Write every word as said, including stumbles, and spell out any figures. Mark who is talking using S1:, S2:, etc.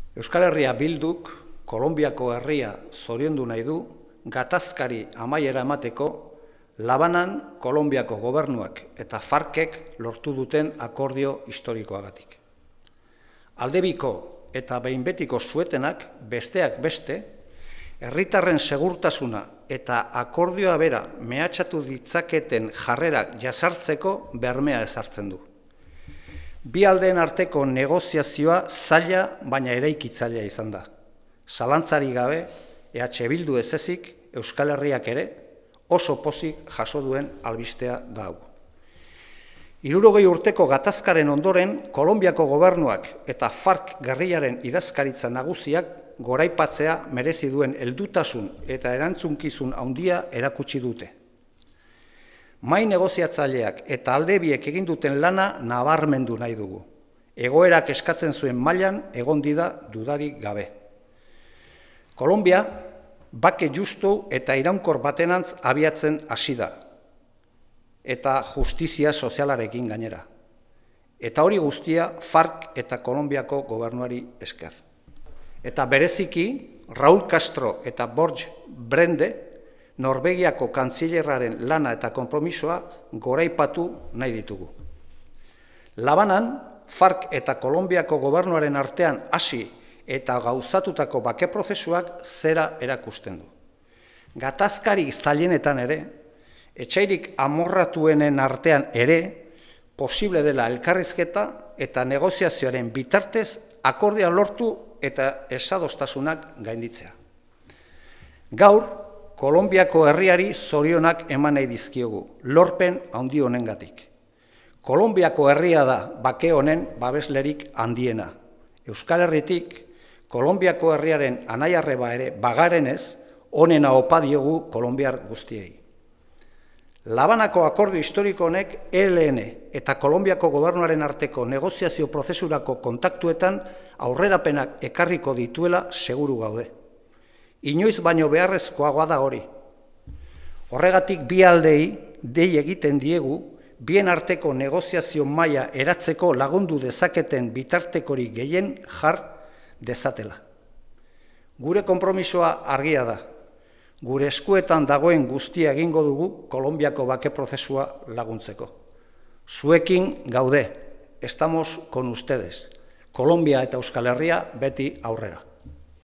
S1: Euskal Herria Bilduk Kolonbiako herria zoriondu nahi du gatazkari amaiera emateko Labanan Kolonbiako gobernuak eta FARC-ek lortu duten akordio historikoagatik. Aldebiko eta behin betiko suetenak besteak beste, herritarren segurtasuna eta akordioa bera mehatxatu ditzaketen jarrerak jasartzeko bermea ezartzen du. Bi aldeen arteko negoziazioa zaila baina eraikitzailea izan da. Zalantzari gabe, E H Bildu ez ezik, Euskal Herriak ere oso pozik jaso duen albistea da hau. Hirurogei urteko gatazkaren ondoren, Kolonbiako gobernuak eta FARC gerrillaren idazkaritza nagusiak goraipatzea merezi duen heldutasun eta erantzunkizun handia erakutsi dute. Mai negoziatzaileak eta aldebiek egin duten lana nabarmendu nahi dugu. Egoerak eskatzen zuen mailan egon dira dudarik gabe. Kolonbia, bake justu eta iraunkor batenantz abiatzen hasi da, eta justizia sozialarekin gainera. Eta hori guztia FARC eta Kolonbiako gobernuari esker. Eta bereziki, Raúl Castro eta Borge Brende, Norvegiako kantzilerraren lana eta konpromisoa goraipatu nahi ditugu. Labanan, FARC eta Kolonbiako gobernuaren artean hasi eta gauzatutako bake prozesuak zera erakusten du. Gatazkari zailenetan ere, etsairik amorratuenen artean ere, posible dela elkarrizketa eta negoziazioaren bitartez akordioa lortu eta esadostasunak gainditzea. Gaur, Kolonbiako herriari zorionak eman nahi dizkiogu, lorpen handi honengatik. Kolonbiako herria da bake honen babeslerik handiena. Euskal Herritik, Kolonbiako herriaren anaiarreba ere bagarenez, honena opa diogu kolonbiar guztiei. Labanako akordio historiko honek E L N eta Kolonbiako gobernuaren arteko negoziazio prozesurako kontaktuetan aurrerapenak ekarriko dituela seguru gaude. Inoiz baino beharrezkoagoa da hori. Horregatik bi aldei dei egiten diegu bien arteko negoziazio maila eratzeko lagundu dezaketen bitartekori gehien jar dezatela. Gure konpromisoa argia da. Gure eskuetan dagoen guztia egingo dugu Kolonbiako bake prozesua laguntzeko. Zuekin gaude, estamos con ustedes. Kolonbia eta Euskal Herria beti aurrera.